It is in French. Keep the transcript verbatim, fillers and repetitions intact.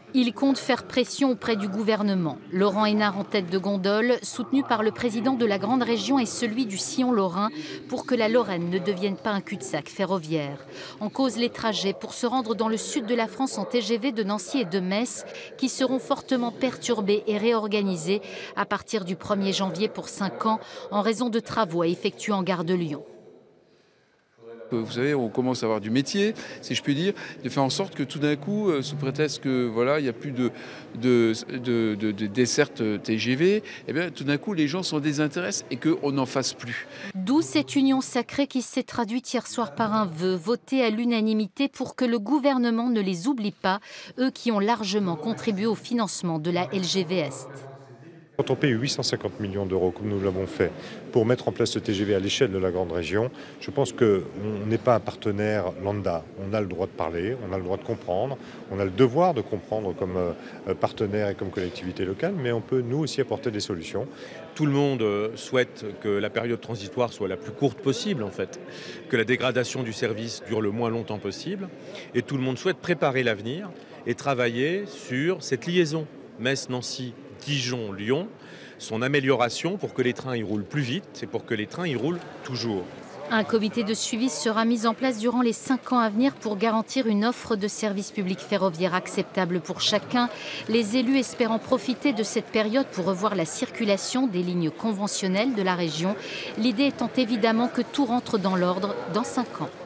Il compte faire pression auprès du gouvernement. Laurent Hénart en tête de gondole, soutenu par le président de la grande région et celui du sillon lorrain, pour que la Lorraine ne devienne pas un cul-de-sac ferroviaire. En cause les trajets pour se rendre dans le sud de la France en T G V de Nancy et de Metz, qui seront fortement perturbés et réorganisés à partir du premier janvier pour cinq ans, en raison de travaux à effectuer en gare de Lyon. Vous savez, on commence à avoir du métier, si je puis dire, de faire en sorte que tout d'un coup, sous prétexte que voilà, il n'y a plus de, de, de, de, de desserte T G V, eh bien, tout d'un coup, les gens s'en désintéressent et qu'on n'en fasse plus. D'où cette union sacrée qui s'est traduite hier soir par un vœu voté à l'unanimité pour que le gouvernement ne les oublie pas, eux qui ont largement contribué au financement de la L G V Est. Quand on paye huit cent cinquante millions d'euros, comme nous l'avons fait, pour mettre en place ce T G V à l'échelle de la grande région, je pense qu'on n'est pas un partenaire lambda. On a le droit de parler, on a le droit de comprendre, on a le devoir de comprendre comme partenaire et comme collectivité locale, mais on peut nous aussi apporter des solutions. Tout le monde souhaite que la période transitoire soit la plus courte possible, en fait, que la dégradation du service dure le moins longtemps possible, et tout le monde souhaite préparer l'avenir et travailler sur cette liaison Metz-Nancy, Dijon-Lyon, son amélioration pour que les trains y roulent plus vite et pour que les trains y roulent toujours. Un comité de suivi sera mis en place durant les cinq ans à venir pour garantir une offre de services publics ferroviaires acceptable pour chacun. Les élus espérant profiter de cette période pour revoir la circulation des lignes conventionnelles de la région. L'idée étant évidemment que tout rentre dans l'ordre dans cinq ans.